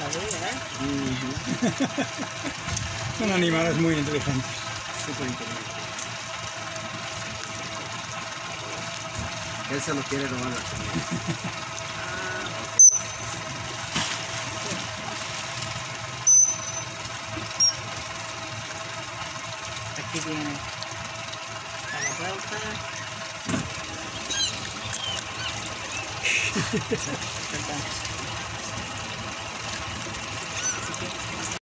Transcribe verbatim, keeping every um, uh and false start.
Son animales muy inteligentes. Súper inteligentes. Él se lo quiere robar la comida. Aquí viene a la vuelta. Perdón.